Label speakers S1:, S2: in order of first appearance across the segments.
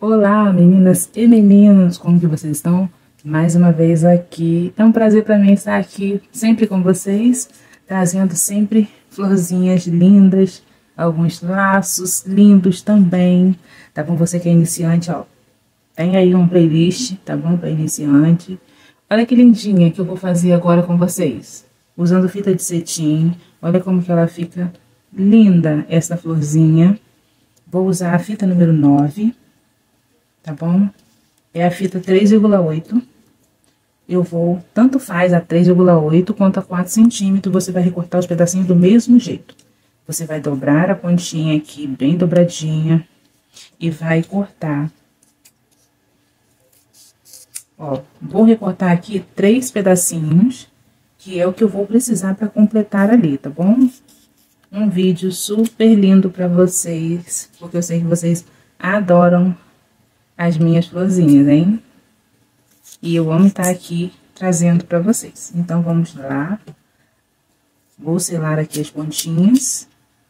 S1: Olá, meninas e meninos, como que vocês estão? Mais uma vez aqui. É um prazer para mim estar aqui sempre com vocês, trazendo sempre florzinhas lindas, alguns laços lindos também. Tá bom? Você que é iniciante, ó, tem aí um playlist, tá bom? Para iniciante. Olha que lindinha que eu vou fazer agora com vocês. Usando fita de cetim. Olha como que ela fica linda, essa florzinha. Vou usar a fita número 9. Tá bom? É a fita 3,8. Eu vou, tanto faz a 3,8 quanto a 4 centímetros, você vai recortar os pedacinhos do mesmo jeito. Você vai dobrar a pontinha aqui, bem dobradinha, e vai cortar. Ó, vou recortar aqui 3 pedacinhos, que é o que eu vou precisar para completar ali, tá bom? Um vídeo super lindo para vocês, porque eu sei que vocês adoram as minhas florzinhas, hein? E eu amo estar aqui trazendo para vocês. Então, vamos lá. Vou selar aqui as pontinhas.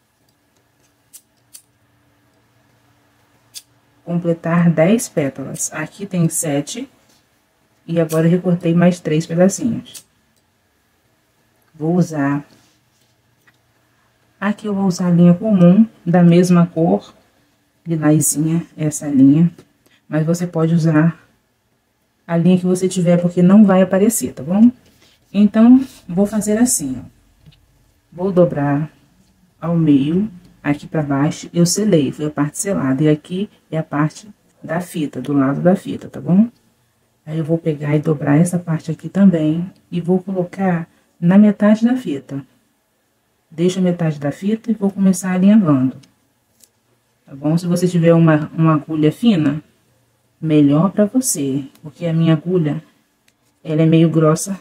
S1: Completar 10 pétalas. Aqui tem 7. E agora eu recortei mais 3 pedacinhos. Vou usar... Aqui eu vou usar a linha comum, da mesma cor, lilazinha, essa linha. Mas você pode usar a linha que você tiver, porque não vai aparecer, tá bom? Então, vou fazer assim, ó. Vou dobrar ao meio, aqui pra baixo, eu selei, foi a parte selada. E aqui é a parte da fita, do lado da fita, tá bom? Aí, eu vou pegar e dobrar essa parte aqui também, e vou colocar na metade da fita. Deixo a metade da fita e vou começar alinhavando. Tá bom? Se você tiver uma agulha fina, melhor pra você, porque a minha agulha, ela é meio grossa.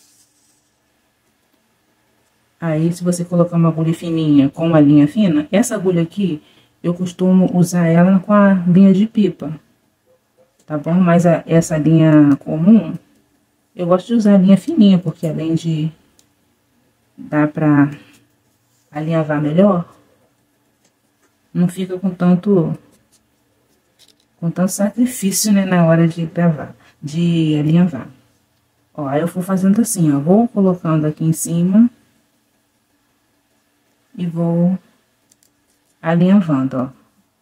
S1: Aí, se você colocar uma agulha fininha com uma linha fina, essa agulha aqui, eu costumo usar ela com a linha de pipa, tá bom? Mas essa linha comum, eu gosto de usar a linha fininha, porque além de dar pra alinhavar melhor, não fica com tanto sacrifício, né, na hora de gravar, de alinhavar. Ó, aí eu vou fazendo assim, ó, vou colocando aqui em cima e vou alinhavando, ó.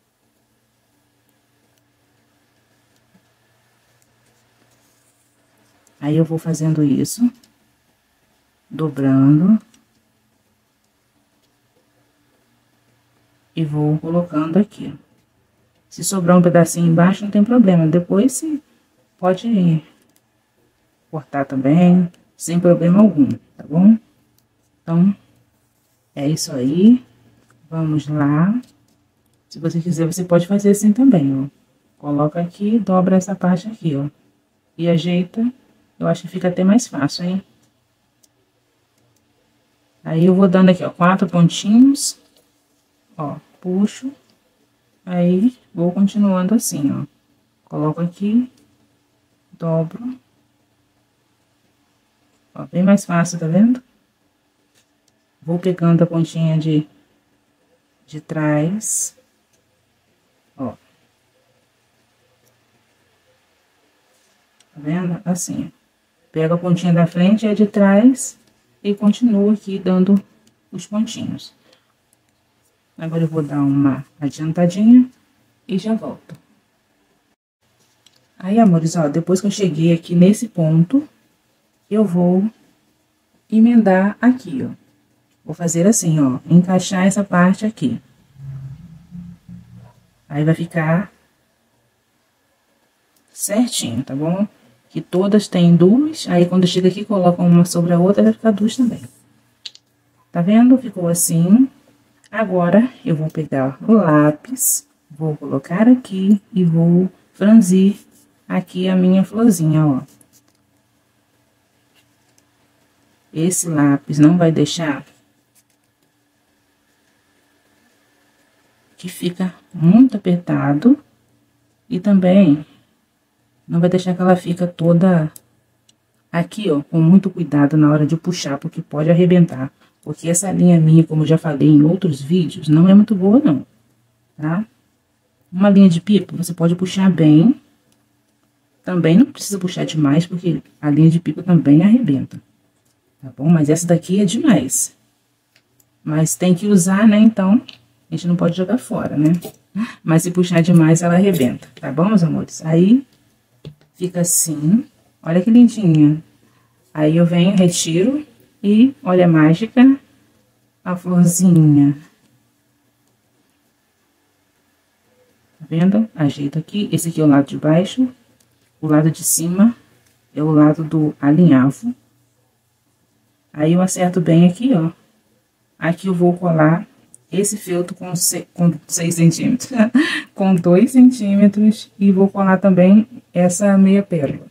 S1: Aí eu vou fazendo isso, dobrando e vou colocando aqui, ó. Se sobrar um pedacinho embaixo, não tem problema. Depois, você pode cortar também, sem problema algum, tá bom? Então, é isso aí. Vamos lá. Se você quiser, você pode fazer assim também, ó. Coloca aqui, dobra essa parte aqui, ó. E ajeita. Eu acho que fica até mais fácil, hein? Aí, eu vou dando aqui, ó, 4 pontinhos. Ó, puxo. Aí, vou continuando assim, ó. Coloco aqui, dobro. Ó, bem mais fácil, tá vendo? Vou pegando a pontinha de trás. Ó. Tá vendo? Assim, ó. Pego a pontinha da frente e a de trás e continuo aqui dando os pontinhos. Agora, eu vou dar uma adiantadinha e já volto. Aí, amores, ó, depois que eu cheguei aqui nesse ponto, eu vou emendar aqui, ó. Vou fazer assim, ó, encaixar essa parte aqui. Aí, vai ficar certinho, tá bom? Que todas têm duas, aí quando chega aqui, coloca uma sobre a outra, vai ficar duas também. Tá vendo? Ficou assim. Agora, eu vou pegar o lápis, vou colocar aqui e vou franzir aqui a minha florzinha, ó. Esse lápis não vai deixar que fica muito apertado e também não vai deixar que ela fica toda aqui, ó, com muito cuidado na hora de puxar, porque pode arrebentar. Porque essa linha minha, como eu já falei em outros vídeos, não é muito boa, não, tá? Uma linha de pipa, você pode puxar bem. Também não precisa puxar demais, porque a linha de pipa também arrebenta. Tá bom? Mas essa daqui é demais. Mas tem que usar, né? Então, a gente não pode jogar fora, né? Mas se puxar demais, ela arrebenta. Tá bom, meus amores? Aí, fica assim. Olha que lindinha. Aí, eu venho, retiro e, olha a mágica, a florzinha. Tá vendo? Ajeito aqui. Esse aqui é o lado de baixo. O lado de cima é o lado do alinhavo. Aí, eu acerto bem aqui, ó. Aqui eu vou colar esse feltro com 6 centímetros, com 2 centímetros, e vou colar também essa meia pérola.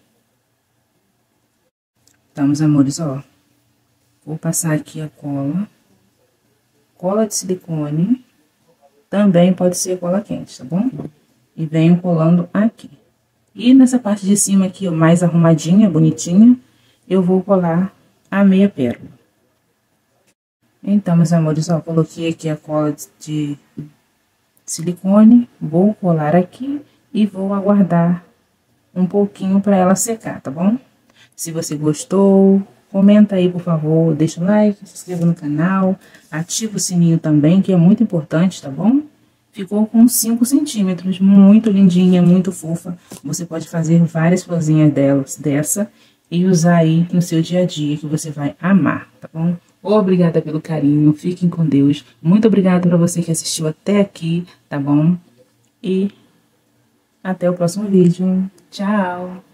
S1: Então, meus amores, ó, vou passar aqui a cola de silicone, também pode ser cola quente, tá bom? E venho colando aqui. E nessa parte de cima aqui, ó, mais arrumadinha, bonitinha, eu vou colar a meia pérola. Então, meus amores, ó, coloquei aqui a cola de silicone, vou colar aqui e vou aguardar um pouquinho para ela secar, tá bom? Se você gostou, comenta aí, por favor, deixa o like, se inscreva no canal, ativa o sininho também, que é muito importante, tá bom? Ficou com 5 centímetros, muito lindinha, muito fofa. Você pode fazer várias florzinhas dessa e usar aí no seu dia a dia, que você vai amar, tá bom? Obrigada pelo carinho, fiquem com Deus. Muito obrigada para você que assistiu até aqui, tá bom? E até o próximo vídeo. Tchau!